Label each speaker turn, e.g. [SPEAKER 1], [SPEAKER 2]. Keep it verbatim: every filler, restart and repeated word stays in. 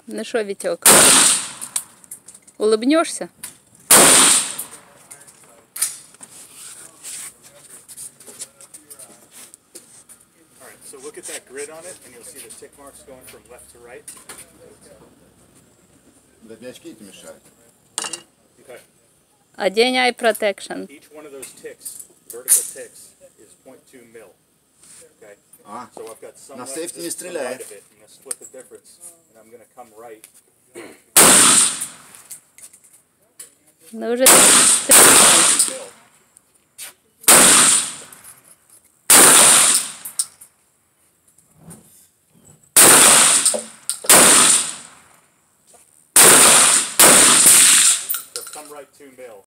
[SPEAKER 1] Ну що, Вітьок, улыбнешься?
[SPEAKER 2] So look at that grid on it, and you'll see the tick marks going from left to right.
[SPEAKER 3] Да мне очки не мешают.
[SPEAKER 2] Okay.
[SPEAKER 1] Одень eye protection.
[SPEAKER 2] Each one of those ticks, vertical ticks, is zero point two mil. Okay.
[SPEAKER 3] А,
[SPEAKER 2] So I've got some
[SPEAKER 3] на
[SPEAKER 2] left
[SPEAKER 3] сейф
[SPEAKER 2] of
[SPEAKER 3] не
[SPEAKER 2] it, some right
[SPEAKER 3] стреляй.
[SPEAKER 2] of it. I'm going to split the difference, and I'm going to come right.
[SPEAKER 1] Ну вже
[SPEAKER 2] Mil. So come right two mil.